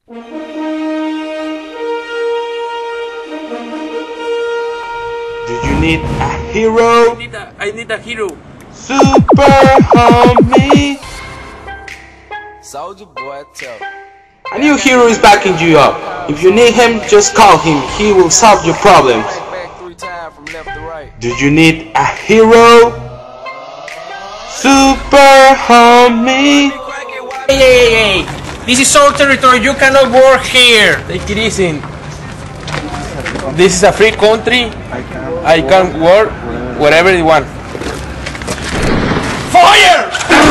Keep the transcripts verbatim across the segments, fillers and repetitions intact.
Do you need a hero? I need a, I need a hero. Super homie. Soldier boy, tell me. A new hero is backing you up. If you need him, just call him. He will solve your problems. Back three times from left to right. Do you need a hero? Super homie. Hey, hey, hey, hey! This is our territory. You cannot work here. Take it easy. This is a free country. I can work wherever you want. Fire!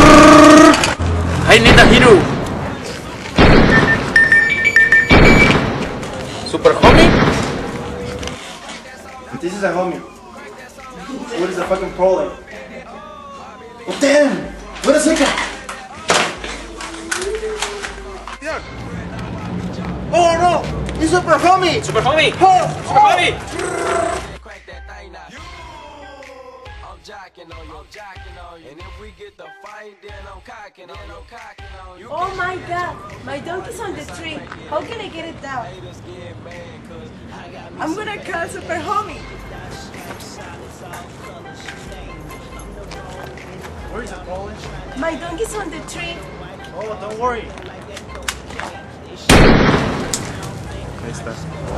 I need a hero. Super homie? This is a homie. What is the fucking problem? Oh damn! Wait a second! Oh no! It's super homie! Super homie! Oh, Super homie! Crank that thing now. I'm jocking on you, I'm jocking on you. And if we get the fight, then I'm cocking on you, I'm cocking on you. Oh my god, my donkey's on the tree. How can I get it down? I'm gonna call Super Homie. where is it, Polish? My donkey's on the tree. Oh, don't worry. Ahí está.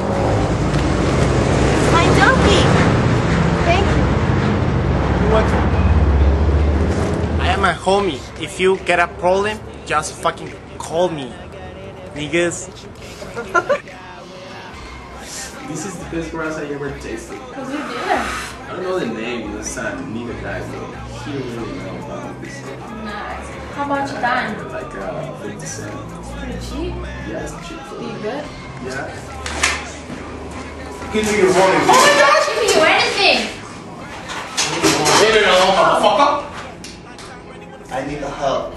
My donkey! Thank you. What? I am a homie. If you get a problem, just fucking call me, niggas. This is the best grass I ever tasted. Cause you did it. I don't know the name, the son, neither guy, though. He don't really know about this. Nice. How much time? Like uh, fifty cents. Pretty cheap. Yeah, it's cheap. Be good. Yeah. Give me your money. Oh my gosh, give me you anything! I need a help.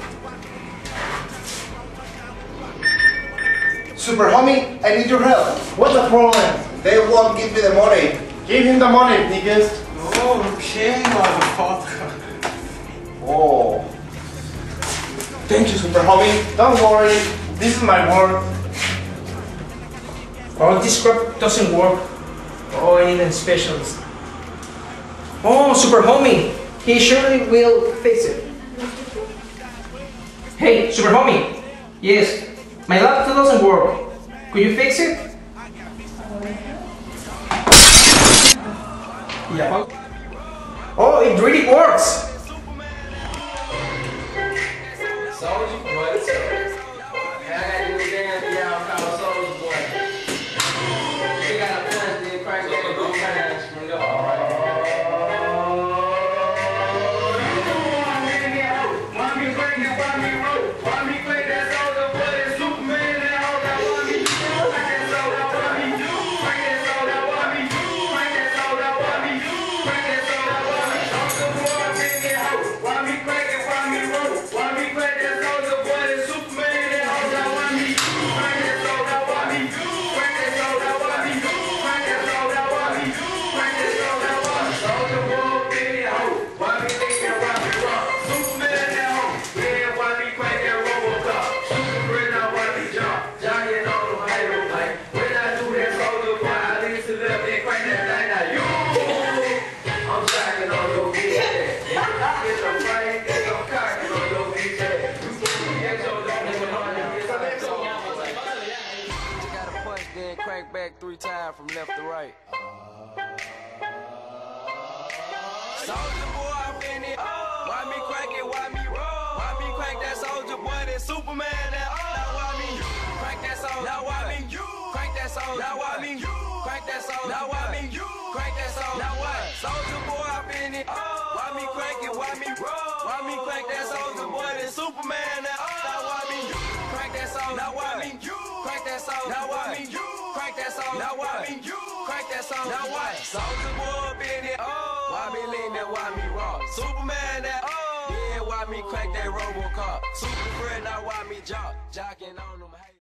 Super homie, I need your help. What's the problem? They won't give me the money. Give him the money, niggas. Okay, motherfucker. Oh. Thank you, super homie. Don't worry, this is my work. Oh, this crap doesn't work. Oh, I need a specialist. Oh, super homie. He surely will fix it. Hey, super homie. Yes, my laptop doesn't work. Could you fix it? Yeah. Oh, it really works. Soldier boy, tell me. I got this damn y'all called Soldier boy. We got a punch, then crank that three times from left to right. Then crank back three times from left to right. Soldier boy, I'm in it. Why me crank it? Why me roll? Why me crank that soldier boy? That Superman. That now why me crank that soldier? Now why me crank that soldier? Now why me crank that soldier? Now why me crank that soldier? Now what? Soldier boy, I'm in it. Why me crank it? Why me roll? Why me crank that soldier boy? That Superman. That now why me crank that soldier? Now why me crank that soldier? Now why me crank that soldier? Now why me crank that soldier? Now what? Soldier boy, up in it. Why me lean that? Why me rock? Superman that. Yeah, why me crank that Robocop? Super friend, now why me jock? Jocking on the